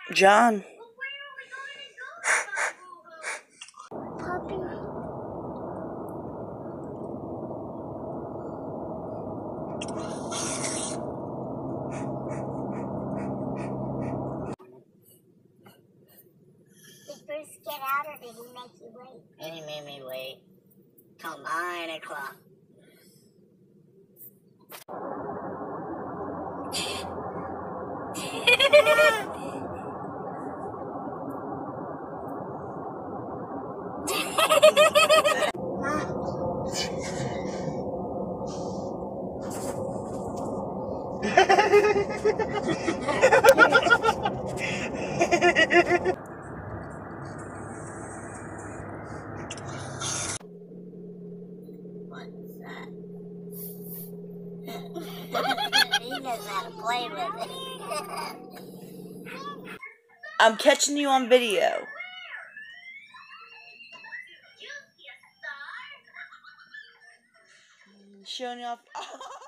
John. Puppy. Did Bruce get out or did he make you wait? And he made me wait till 9 o'clock. What's that? He knows how to play with it. I'm catching you on video. Showing you off.